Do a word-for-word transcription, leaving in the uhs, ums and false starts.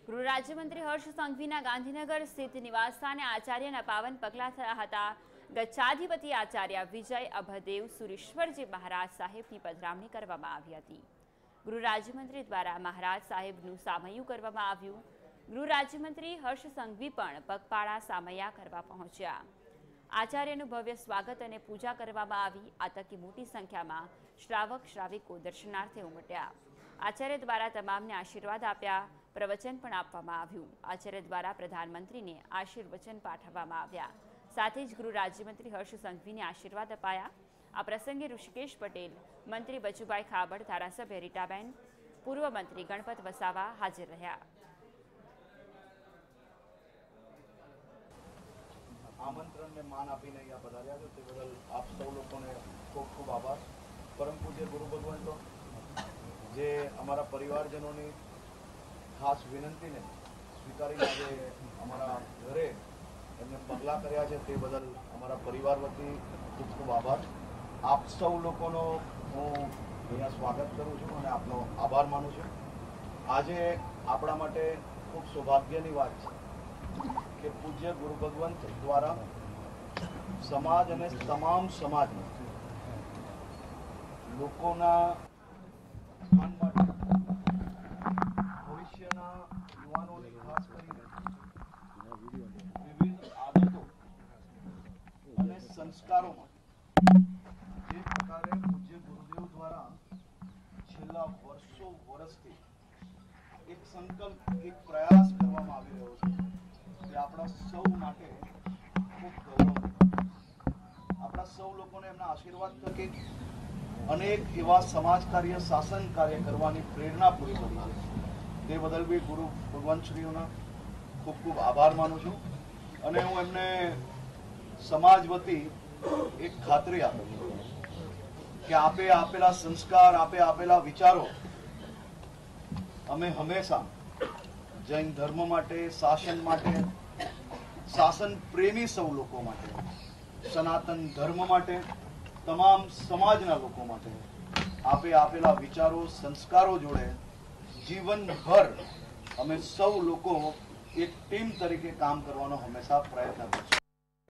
ગૃહ રાજ્યમંત્રી હર્ષ સંઘવીના ગાંધીનગર સ્થિત નિવાસસ્થાને આચાર્યના પાવન પગલા થયા હતા। ગચ્છાધિપતિ આચાર્ય વિજય અભદેવ સુરેશ્વરજી મહારાજ સાહેબની પધરામણી કરવામાં આવી હતી। ગૃહ રાજ્યમંત્રી દ્વારા મહારાજ સાહેબનું સામૈયું કરવામાં આવ્યું। ગૃહ રાજ્યમંત્રી હર્ષ સંઘવી પણ પગપાળા સામૈયા કરવા પહોંચ્યા। આચાર્યનું ભવ્ય સ્વાગત અને પૂજા કરવામાં આવી। આ તકે મોટી સંખ્યામાં શ્રાવક શ્રાવિકો દર્શનાર્થે ઉમટ્યા। આચાર્ય દ્વારા તમામને આશીર્વાદ આપ્યા। પ્રવચન પણ આપવામાં આવ્યું। આચાર્ય દ્વારા પ્રધાનમંત્રીને આશીર્વચન પાઠવવામાં આવ્યા। સાથે જ ગૃહ રાજ્યમંત્રી હર્ષ સંઘવીને આશીર્વાદ અપાયા। આ પ્રસંગે ઋષિકેશ પટેલ, મંત્રી બચુભાઈ ખાબડ, ધારાસભ્ય રીટાબેન, પૂર્વ મંત્રી ગણપત વસાવા હાજર રહ્યા। आमंत्रण ने मान आपीने अहींया पधार्या छो ते बदल आप सौ लोकोने खूब खूब आभार। परम पूज्य गुरु भगवंतो जे अमारा परिवारजनोनी खास विनंती ने स्वीकारी आज अमारा घरे एमने पगला कर्या छे ते बदल अमारा परिवार वती खूब खूब आभार। आप सौ लोकोनो हूँ अहींया स्वागत करूँ छूं अने आपनो आभार मानु छूं। आजे आपणा माटे खूब सौभाग्यनी वात छे कि पूज्य गुरु भगवंत द्वारा समाज अने तमाम समाज में लोकोना स्थान माटे भविष्यना युवानोनी खास करीने विविध आदतो अने संस्कारोमां जे प्रकारे पूज्य गुरुदेव द्वारा छेल्ला वर्षो वर्षथी एक संकल्प एक प्रयास करवामां आवी रह्यो छे कि आपणा सौ माटे खूब गौरव आपणा सौ लोकोने एमना आशीर्वाद थकी अनेक एवा समाज कार्य शासन कार्य करवानी प्रेरणा पूरी पड़ी है। ते बदल भी गुरु भगवान श्रीओना खूब खूब आभार मानु छूं अने हूँ एमने समाज वती एक खातरी आपું છું कि आपे आपेला संस्कार आपे आपेला विचारो अमे हमेशा जैन धर्म माटे शासन माटे शासन प्रेमी सौ लोको माटे सनातन धर्म माटे तमाम समाजना लोको माटे आपे आपेला विचारो संस्कारो जोड़े जीवन भर अमे सौ लोको एक टीम तरीके काम करवानो हमेशा प्रयत्न करशुं।